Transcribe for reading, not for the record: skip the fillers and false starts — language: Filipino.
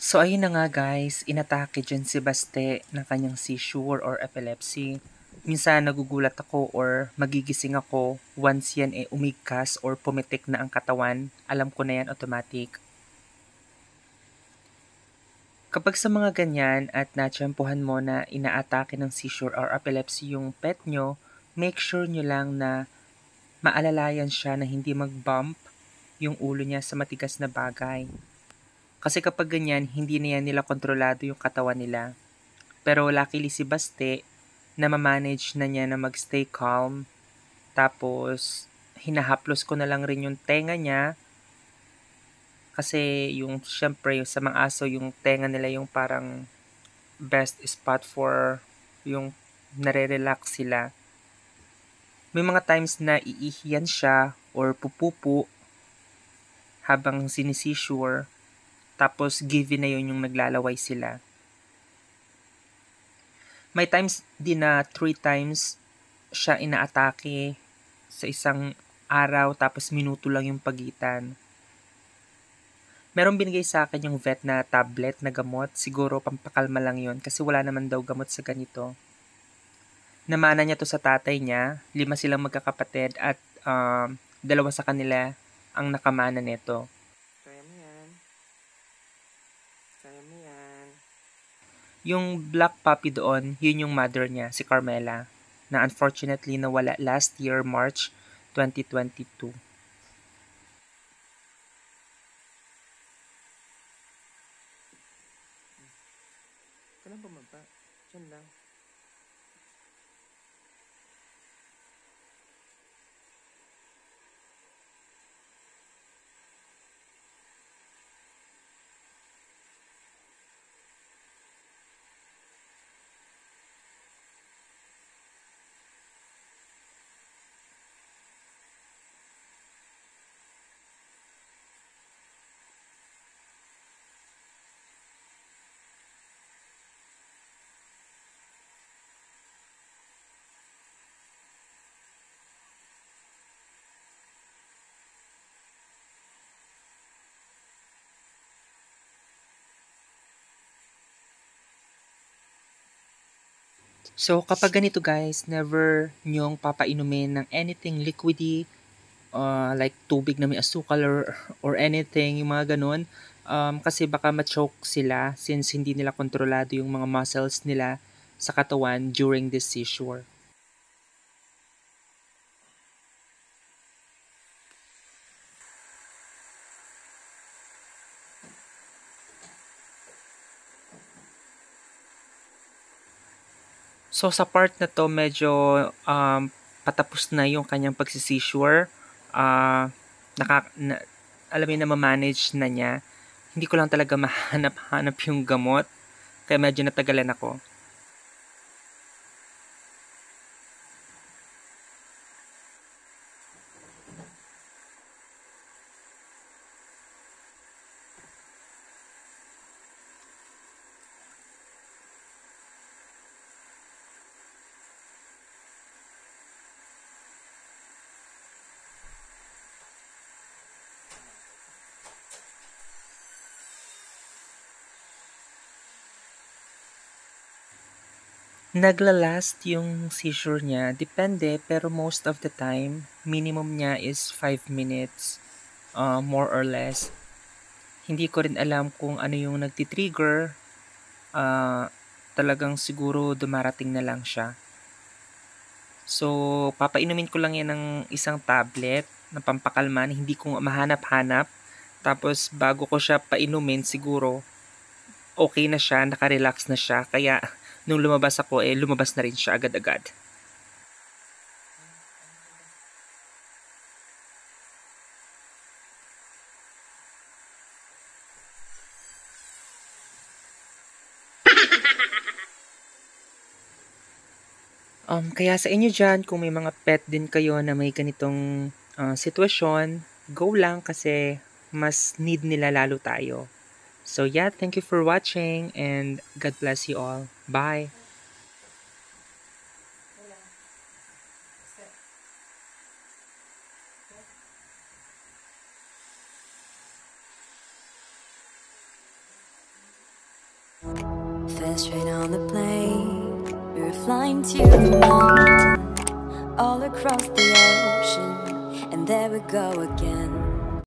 So ayun na nga guys, inatake dyan si Baste ng kanyang seizure or epilepsy. Minsan nagugulat ako or magigising ako once yan umigkas or pumitik na ang katawan. Alam ko na yan automatic. Kapag sa mga ganyan at natsyempohan mo na inaatake ng seizure or epilepsy yung pet nyo, make sure nyo lang na maalalayan siya na hindi mag-bump yung ulo niya sa matigas na bagay. Kasi kapag ganyan, hindi na yan nila kontrolado yung katawan nila. Pero luckily si Baste, na manage na niya na mag-stay calm. Tapos, hinahaplos ko na lang rin yung tenga niya. Kasi yung, syempre, yung sa mga aso, yung tenga nila yung parang best spot for yung nare-relax sila. May mga times na iihiyan siya or pupupu habang sinisisure. Tapos, given na yun yung naglalaway sila. May times din na 3 times siya inaatake sa isang araw tapos minuto lang yung pagitan. Merong binigay sa akin yung vet na tablet na gamot. Siguro pampakalma lang yun kasi wala naman daw gamot sa ganito. Namana niya to sa tatay niya. 5 silang magkakapatid at 2 sa kanila ang nakamana nito. Kaya mo yan. Kaya mo yan. Yung black puppy doon, yun yung mother niya, si Carmela, na unfortunately nawala last year, March 2022. Kailan bumaba? Diyan lang. So, kapag ganito guys, never nyong papainumin ng anything liquidy, like tubig na may asukal or anything, yung mga ganun. Kasi baka ma-choke sila since hindi nila kontrolado yung mga muscles nila sa katawan during this seizure. So sa part na to medyo patapos na yung kanyang pagsisisure. Uh, alam mo na ma-manage na niya. Hindi ko lang talaga mahanap-hanap yung gamot. Kaya medyo natagalan ako. Nagla-last yung seizure niya. Depende, pero most of the time, minimum niya is 5 minutes, more or less. Hindi ko rin alam kung ano yung nagtitrigger. Talagang siguro dumarating na lang siya. So, papainumin ko lang yan ng isang tablet na pampakalma na hindi ko mahanap-hanap. Tapos, bago ko siya painumin, siguro, okay na siya, nakarelax na siya. Kaya, nung lumabas ako, lumabas na rin siya agad-agad. Kaya sa inyo dyan, kung may mga pet din kayo na may ganitong sitwasyon, go lang kasi mas need nila lalo tayo. So yeah, thank you for watching and God bless you all. Bye! on the plane, we were flying to the mountain, all across the ocean, and there we go again.